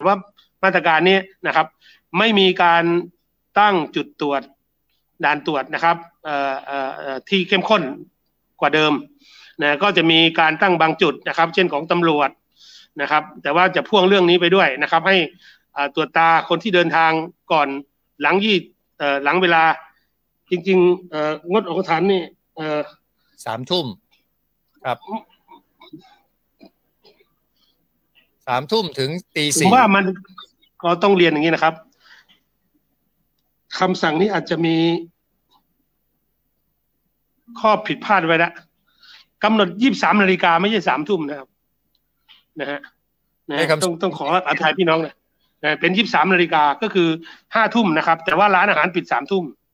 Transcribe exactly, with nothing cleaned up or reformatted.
ว่ามาตรการนี้นะครับไม่มีการตั้งจุดตรวจด่านตรวจนะครับเอ่อเอ่อที่เข้มข้นกว่าเดิมนะก็จะมีการตั้งบางจุดนะครับเช่นของตำรวจนะครับแต่ว่าจะพ่วงเรื่องนี้ไปด้วยนะครับให้ตรวจตาคนที่เดินทางก่อนหลังยี่เอ่อหลังเวลาจริงๆเอ่องดออกสถานนี่เอ่อสามทุ่มครับสามทุ่มถึงตีสี่ผมว่ามันก็ต้องเรียนอย่างนี้นะครับคำสั่งนี้อาจจะมีข้อผิดพลาดไว้แล้วกำหนดยี่สิบสามนาฬิกาไม่ใช่สามทุ่มนะครับนะฮะนะต้องต้องขออภัยพี่น้องนะเป็นยี่สิบสามนาฬิกาก็คือห้าทุ่มนะครับแต่ว่าร้านอาหารปิดสามทุ่ม